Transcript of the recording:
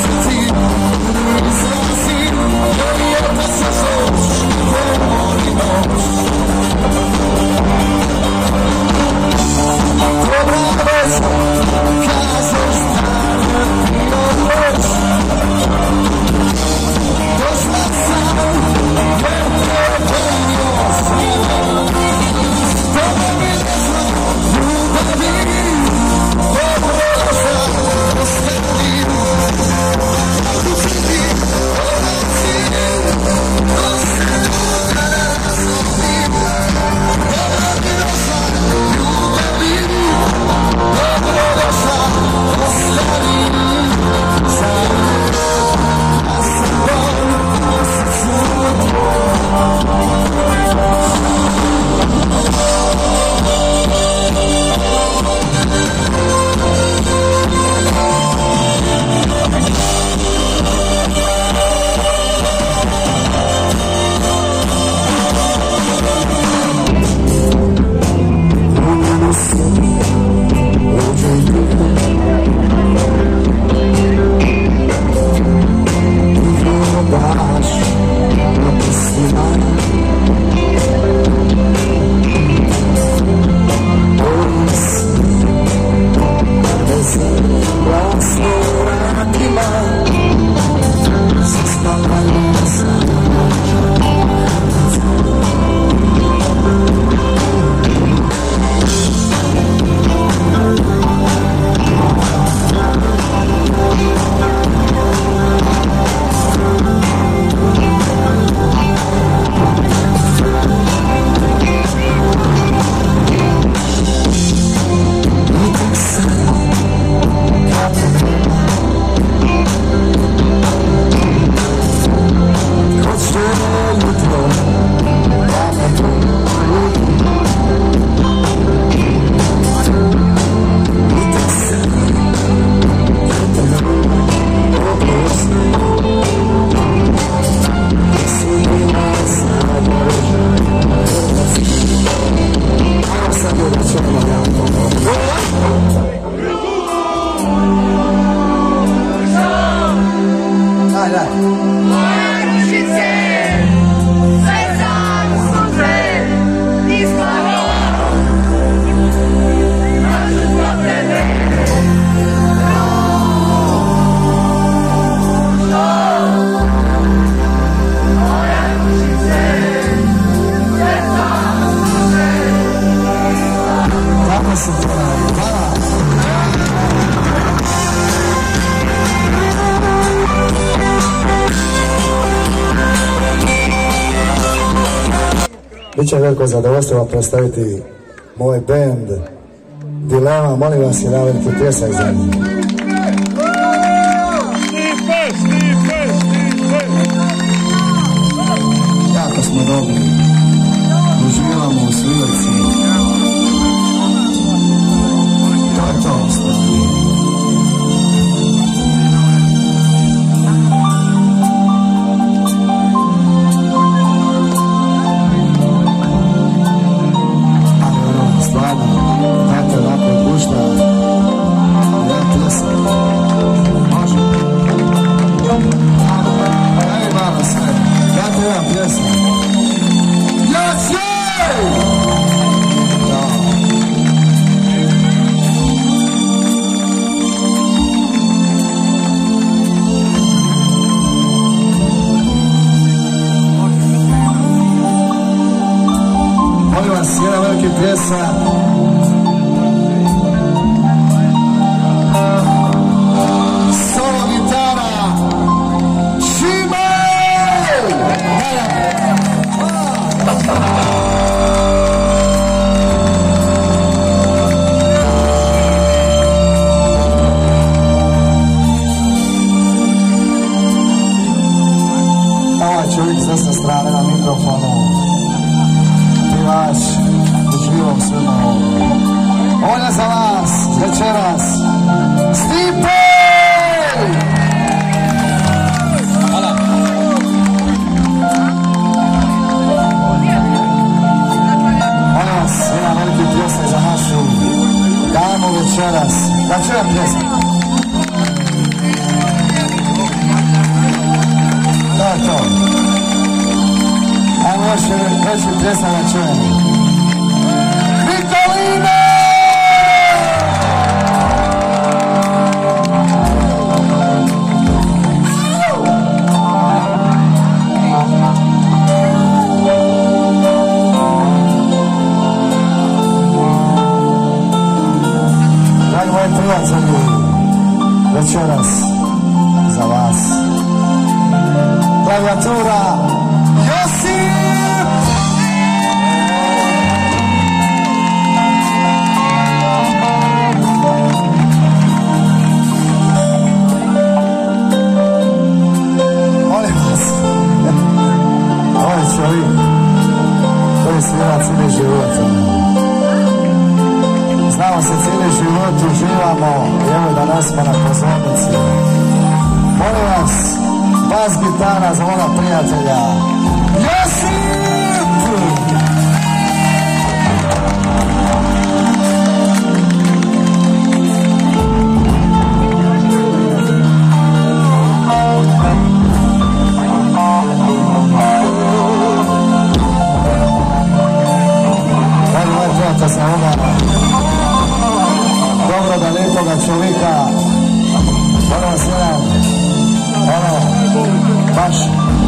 Biće veliko zadovoljstvo vam predstaviti moj band Dilema. Molim vas i naveliki pljesak za njih. Jako smo dobri, uživamo u svilici. To je to ostalo. Jedan veliki pljesak. Solo gitara Šime! Ovaj čovjek s desne strane na mikrofonu, pivač u živom svima. On je za vas večeras Stipe! Hvala. Molim vas, jedan veliki pljesak za našu damu večeras. Da čujem pljesak. najlepši pjesma na čujeni. Nikolina! Dragi moji prijatelji, večeras za vas klavijatura Josip! Molim vas, ovaj čovjek koji svira cijeli život. Znamo se cijeli život, uživamo i evo danas smo na pozornici. Molim vas, bas gitara za moga prijatelja Josip! Dragi moj prijatelj sa ovoga dobroga, lijepoga čovjeka, molim vas jedan, baš